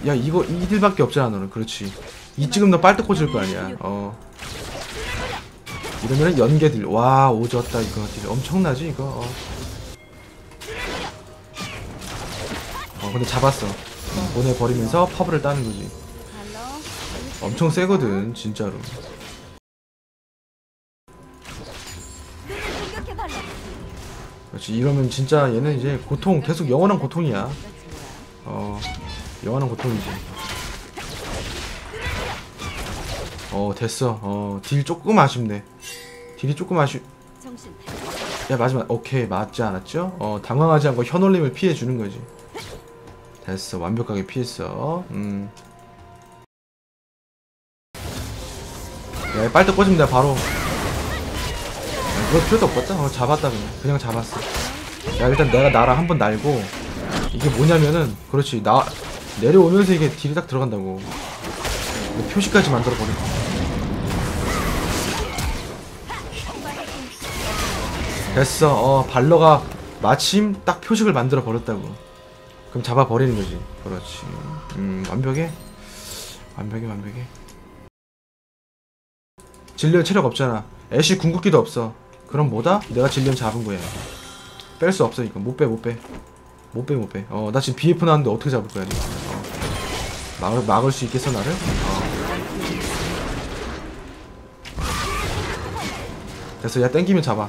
야 이거 이딜밖에 없잖아 너는. 그렇지. 이 지금 너 빨대 꽂을 거 아니야. 이러면은 연계딜. 와 오졌다 이거. 딜 엄청나지 이거. 근데 잡았어. 보내버리면서 퍼블을 따는 거지. 엄청 세거든 진짜로. 그렇지. 이러면 진짜 얘는 이제 고통 계속 영원한 고통이야. 영원한 고통이지. 됐어. 딜 조금 아쉽네. 딜이 조금 야 마지막 오케이 맞지 않았죠? 당황하지 않고 현올림을 피해주는 거지. 됐어. 완벽하게 피했어. 야 빨대 꽂으면 내가 바로 그럴 필요도 없겠다. 잡았다 그냥 잡았어. 야 일단 내가 나라 한번 날고 이게 뭐냐면은 그렇지 나 내려오면서 이게 딜이 딱 들어간다고. 표시까지 만들어 버려. 됐어. 발러가 마침 딱 표식을 만들어 버렸다고. 그럼 잡아 버리는 거지. 그렇지. 완벽해. 완벽해. 질리언 체력 없잖아. 애쉬 궁극기도 없어. 그럼 뭐다? 내가 질리언 잡은 거야. 뺄 수 없어 이거. 못 빼. 나 지금 BF 나왔는데 어떻게 잡을 거야 내가. 막을 수 있겠어 나를? 됐어. 야 땡기면 잡아.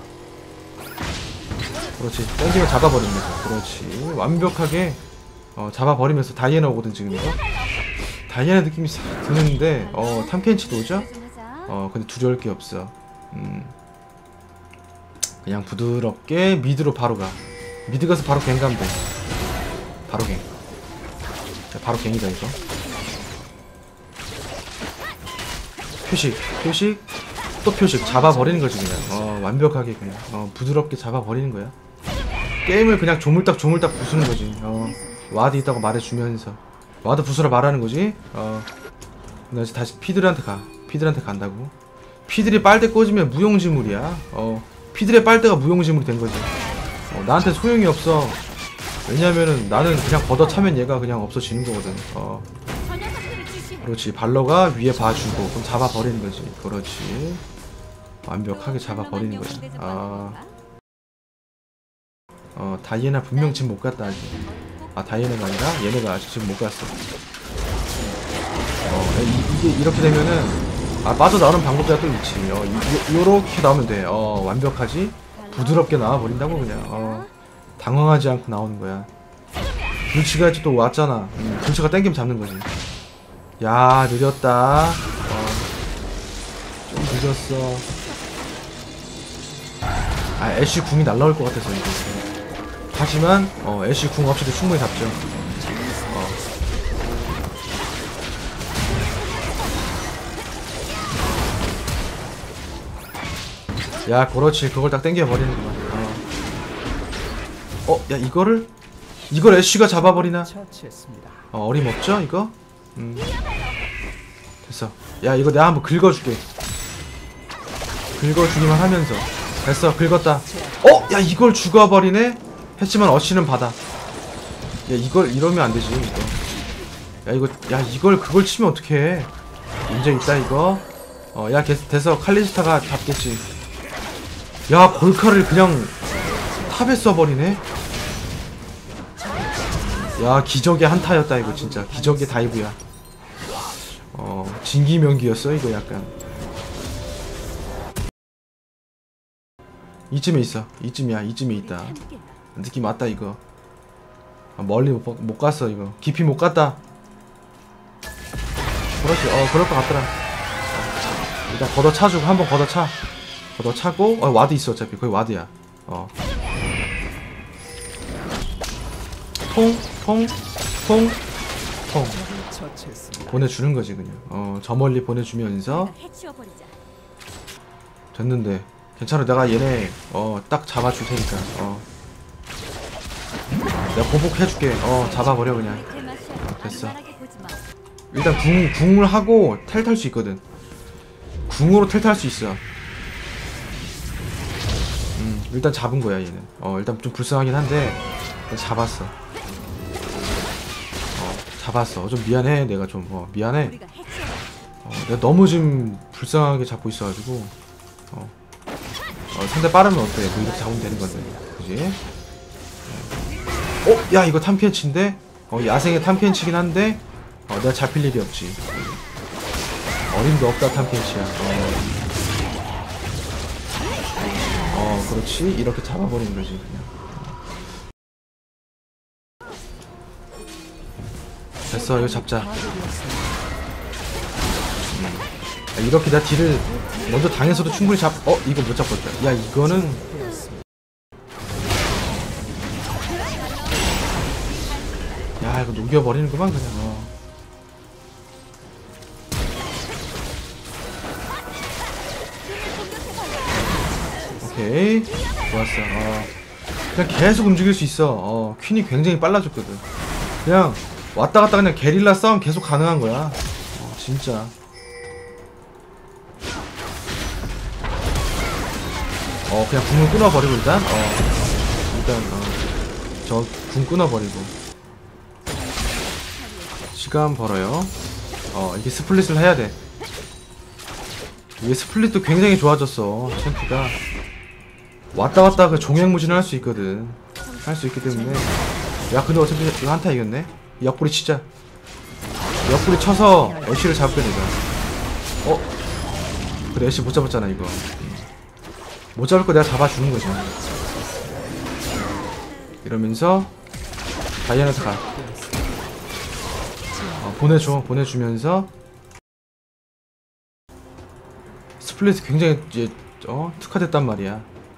그렇지. 땡기면 잡아버리면 돼. 그렇지. 완벽하게 잡아버리면서 다이애나 오거든 지금 이거. 다이애나 느낌이 싹 드는데 탐켄치도 오죠? 근데 두려울 게 없어. 그냥 부드럽게 미드로 바로 가. 미드 가서 바로 갱 가면 돼. 바로 갱. 바로 갱이다 이거. 표식 또 표식 잡아버리는 거지 그냥. 완벽하게 그냥 부드럽게 잡아버리는 거야. 게임을 그냥 조물딱 부수는 거지. 와드 있다고 말해주면서 와드 부수라 말하는 거지. 나 이제 다시 피들한테 간다고. 피들이 빨대 꽂으면 무용지물이야. 피들의 빨대가 무용지물이 된 거지. 나한테 소용이 없어. 왜냐면은 나는 그냥 걷어차면 얘가 그냥 없어지는 거거든. 그렇지. 발러가 위에 봐주고 그럼 잡아버리는 거지. 그렇지. 완벽하게 잡아버리는 거야. 다이애나 분명 지금 못 갔다 아직. 다이애나가 아니라 얘네가 아직 지금 못 갔어. 이게 이렇게 되면은 빠져나오는 방법이 또 있지. 요렇게 나오면 돼. 완벽하지? 부드럽게 나와버린다고 그냥. 당황하지 않고 나오는 거야. 불치가 또 왔잖아. 불치가 땡기면 잡는 거지. 야 느렸다. 좀 늦었어. 애쉬 궁이 날라올 것 같아서 이거. 하지만 애쉬 궁 없이도 충분히 잡죠. 야 그렇지. 그걸 딱 땡겨버리는구만. 야 이걸 애쉬가 잡아버리나? 어림없죠 이거? 됐어. 야 이거 내가 한번 긁어줄게. 긁어주기만 하면서. 됐어. 긁었다. 야 이걸 죽어버리네? 했지만 어시는 받아. 야 이걸 이러면 안되지 이거. 이걸 그걸 치면 어떡해. 인정 있다 이거. 야 됐어. 칼리스타가 잡겠지. 야 골카를 그냥 탑에 써버리네. 야 기적의 한타였다 이거 진짜. 기적의 다이브야. 진기명기였어 이거 약간. 이쯤에 있어. 이쯤에 있다. 느낌 왔다 이거. 멀리 못 갔어 이거. 깊이 못 갔다. 그렇지. 그럴 것 같더라. 일단 걷어차주고 한번 걷어차고 와드 있어. 어차피 거기 와드야. 통 보내주는 거지 그냥. 저 멀리 보내주면서. 됐는데 괜찮아. 내가 얘네 딱 잡아줄 테니까. 내가 보복해줄게. 잡아버려 그냥. 됐어. 일단 궁을 하고 텔 탈 수 있거든. 궁으로 텔 탈 수 있어. 일단 잡은 거야 얘는. 일단 좀 불쌍하긴 한데 일단 잡았어. 잡았어. 좀 미안해. 내가 좀 미안해. 내가 너무 지금 불쌍하게 잡고 있어가지고 상대 빠르면 어때? 뭐 이렇게 잡으면 되는 건데, 그지? 야 이거 탐켄치인데? 야생의 탐켄치긴 한데 내가 잡힐 일이 없지. 어림도 없다 탐켄치야. 그렇지. 이렇게 잡아버리는 거지 그냥. 됐어. 이거 잡자. 이렇게 나 딜을 먼저 당해서도 충분히 이거 못 잡았다. 야 이거는 야 이거 녹여버리는구만 그냥. 오케이 좋았어. 그냥 계속 움직일 수 있어. 퀸이 굉장히 빨라졌거든. 그냥 왔다갔다 그냥 게릴라 싸움 계속 가능한 거야. 진짜. 그냥 궁을 끊어버리고 일단 저 궁 끊어버리고 시간 벌어요. 이게 스플릿을 해야돼. 이게 스플릿도 굉장히 좋아졌어. 챔프가 왔다갔다 그 종횡무진을 할 수 있거든. 할 수 있기 때문에. 야 근데 어차피 이거 한타 이겼네. 옆구리 치자. 옆구리 쳐서 애쉬를 잡게 내가. 그래 애쉬 못 잡았잖아 이거. 못 잡을 거 내가 잡아주는 거지. 이러면서 다이애나한테 가. 보내주면서 스플릿 굉장히 이제 특화됐단 말이야.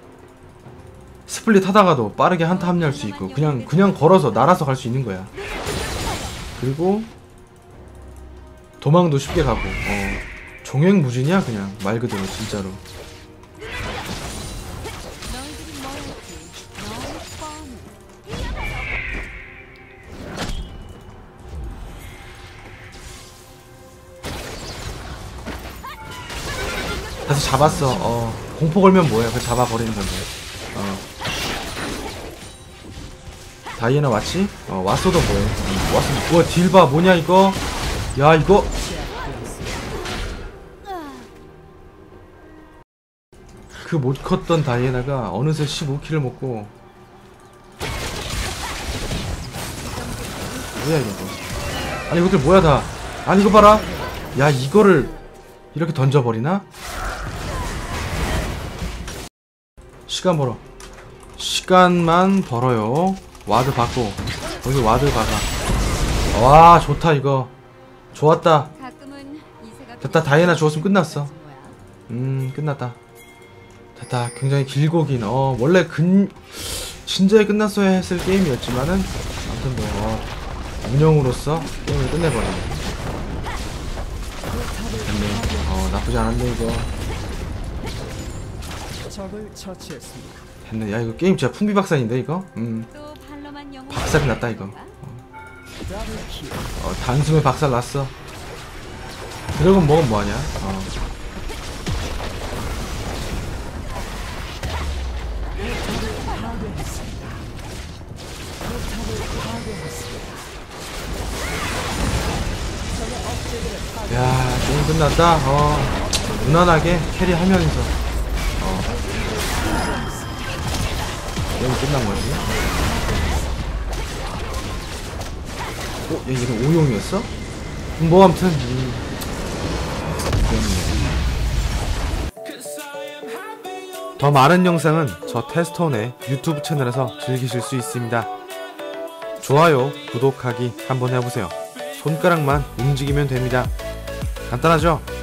스플릿 하다가도 빠르게 한타 합류할 수 있고 그냥 걸어서 날아서 갈 수 있는 거야. 그리고 도망도 쉽게 가고 종횡무진이야 그냥 말 그대로 진짜로. 다시 잡았어. 공포 걸면 뭐야? 그냥 잡아버리는 건데. 다이애나 왔지? 왔어도 뭐해? 왔어. 우와 딜봐 뭐냐 이거? 야 이거 그 못 컸던 다이애나가 어느새 15킬을 먹고. 뭐야 이거? 아니 이것들 뭐야 다? 아니 이거 봐라. 야 이거를 이렇게 던져버리나? 시간 벌어. 시간만 벌어요. 와드 받고 여기 와드 박아. 와 좋다 이거. 좋았다. 됐다. 다이애나 죽었으면 끝났어. 끝났다. 됐다. 굉장히 길고 긴 원래 진작에 끝났어야 했을 게임이었지만은 아무튼 뭐 운영으로서 게임을 끝내버리네. 됐네. 나쁘지 않았네 이거. 됐네. 야 이거 게임 진짜 풍비박산인데 이거. 박살이 났다 이거. 단숨에 박살 났어. 드래곤 먹으면 뭐하냐. 야 게임 끝났다. 무난하게 캐리하면서 게임 끝난 거지. 얘 얘는 오용이었어? 뭐 아무튼 더 많은 영상은 저 테스터온의 유튜브 채널에서 즐기실 수 있습니다. 좋아요, 구독하기 한번 해보세요. 손가락만 움직이면 됩니다. 간단하죠?